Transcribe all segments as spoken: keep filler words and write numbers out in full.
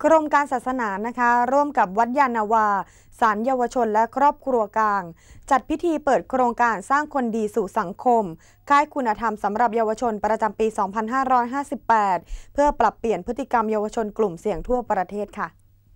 กรมการศาสนานะคะร่วมกับวัดยานนาวาศาลเยาวชนและครอบครัวกลางจัดพิธีเปิดโครงการสร้างคนดีสู่สังคมค่ายคุณธรรมสำหรับเยาวชนประจำปี สองพันห้าร้อยห้าสิบแปด เพื่อปรับเปลี่ยนพฤติกรรมเยาวชนกลุ่มเสี่ยงทั่วประเทศค่ะ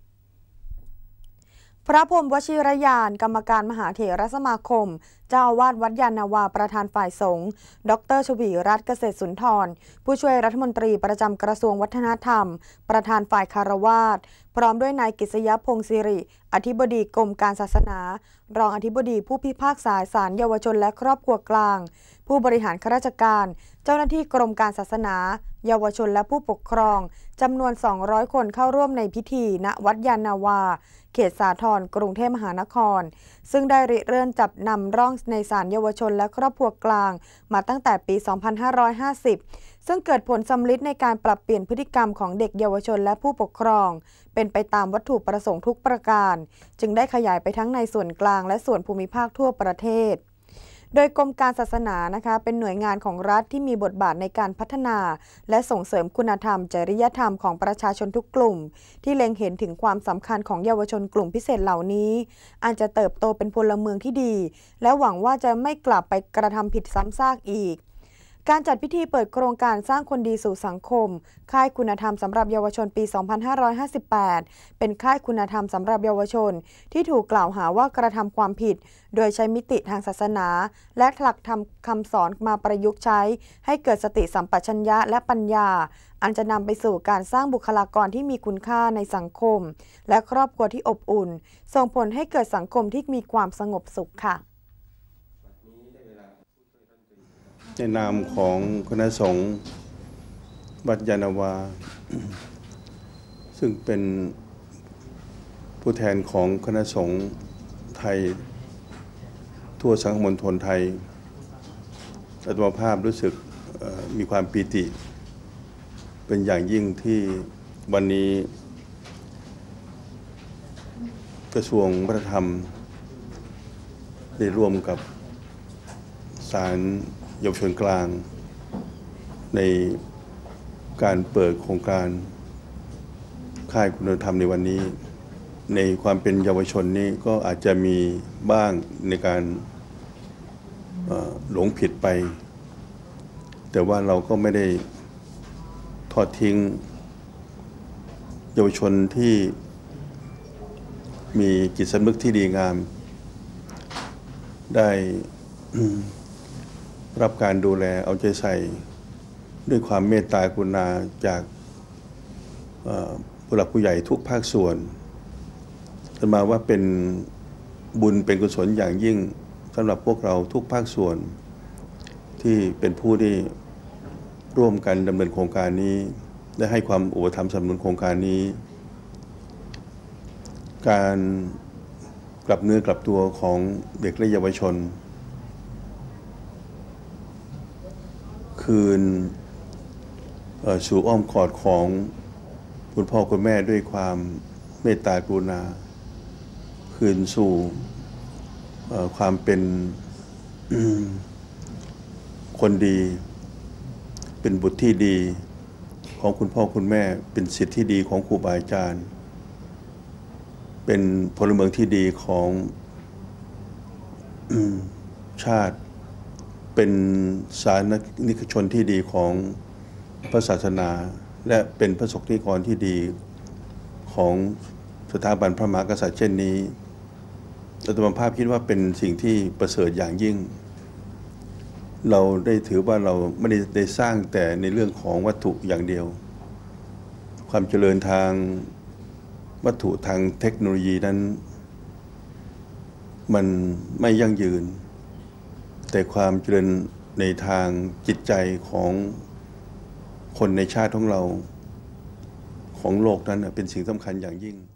พระพรหมวชิรยานกรรมการมหาเถรสมาคมเจ้าอาวาสวัดยานนาวาประธานฝ่ายสงฆ์ดร.ชวีรัตน์เกษตรสุนทรผู้ช่วยรัฐมนตรีประจำกระทรวงวัฒนธรรมประธานฝ่ายคารวาสพร้อมด้วยนายกฤษยพงศ์สิริอธิบดีกรมการศาสนารองอธิบดีผู้พิพากษาศาลเยาวชนและครอบครัวกลางผู้บริหารข้าราชการเจ้าหน้าที่กรมการศาสนาเยาวชนและผู้ปกครองจำนวน สองร้อย คนเข้าร่วมในพิธีณวัดยานนาวาเขตสาทรกรุงเทพมหานครซึ่งได้ริเริ่มจับนำร่องในศาลเยาวชนและครอบครัวกลางมาตั้งแต่ปี สองพันห้าร้อยห้าสิบ ซึ่งเกิดผลสำลิดในการปรับเปลี่ยนพฤติกรรมของเด็กเยาวชนและผู้ปกครองเป็นไปตามวัตถุประสงค์ทุกประการจึงได้ขยายไปทั้งในส่วนกลางและส่วนภูมิภาคทั่วประเทศโดยกรมการศาสนานะคะเป็นหน่วยงานของรัฐที่มีบทบาทในการพัฒนาและส่งเสริมคุณธรรมจริยธรรมของประชาชนทุกกลุ่มที่เล็งเห็นถึงความสำคัญของเยาวชนกลุ่มพิเศษเหล่านี้อาจจะเติบโตเป็นพลเมืองที่ดีและหวังว่าจะไม่กลับไปกระทำผิดซ้ำซากอีกการจัดพิธีเปิดโครงการสร้างคนดีสู่สังคมค่ายคุณธรรมสำหรับเยาวชนปี สองพันห้าร้อยห้าสิบแปด เป็นค่ายคุณธรรมสำหรับเยาวชนที่ถูกกล่าวหาว่ากระทำความผิดโดยใช้มิติทางศาสนาและหลักธรรมคำสอนมาประยุกต์ใช้ให้เกิดสติสัมปชัญญะและปัญญาอันจะนำไปสู่การสร้างบุคลากรที่มีคุณค่าในสังคมและครอบครัวที่อบอุ่นส่งผลให้เกิดสังคมที่มีความสงบสุขค่ะในนามของคณะสงฆ์วัดยานนาวาซึ่งเป็นผู้แทนของคณะสงฆ์ไทยทั่วสังคมมณฑลไทยอาตมาภาพรู้สึกมีความปีติเป็นอย่างยิ่งที่วันนี้กระทรวงวัฒนธรรมได้ร่วมกับศาลเยาวชนกลางในการเปิดโครงการค่ายคุณธรรมในวันนี้ในความเป็นเยาวชนนี้ก็อาจจะมีบ้างในการหลงผิดไปแต่ว่าเราก็ไม่ได้ทอดทิ้งเยาวชนที่มีจิตสำนึกที่ดีงามได้รับการดูแลเอาใจใส่ด้วยความเมตตากรุณาจากผู้หลักผู้ใหญ่ทุกภาคส่วนจะมาว่าเป็นบุญเป็นกุศลอย่างยิ่งสำหรับพวกเราทุกภาคส่วนที่เป็นผู้ที่ร่วมกันดำเนินโครงการนี้และให้ความอุปถัมภ์สนับสนุนโครงการนี้การกลับเนื้อกลับตัวของเด็กและเยาวชนคืนสู่อ้อมกอดของคุณพ่อคุณแม่ด้วยความเมตตากรุณาคืนสู่ความเป็นคนดีเป็นบุตรที่ดีของคุณพ่อคุณแม่เป็นศิษย์ที่ดีของครูบาอาจารย์เป็นพลเมืองที่ดีของชาติเป็นสาธารณชนที่ดีของพระศาสนาและเป็นพระสงฆ์นิกรที่ดีของสถาบันพระมหากษัตริย์เช่นนี้อาตมาภาพคิดว่าเป็นสิ่งที่ประเสริฐอย่างยิ่งเราได้ถือว่าเราไม่ได้ได้สร้างแต่ในเรื่องของวัตถุอย่างเดียวความเจริญทางวัตถุทางเทคโนโลยีนั้นมันไม่ยั่งยืนแต่ความเจริญในทางจิตใจของคนในชาติของเราของโลกนั้นเป็นสิ่งสำคัญอย่างยิ่ง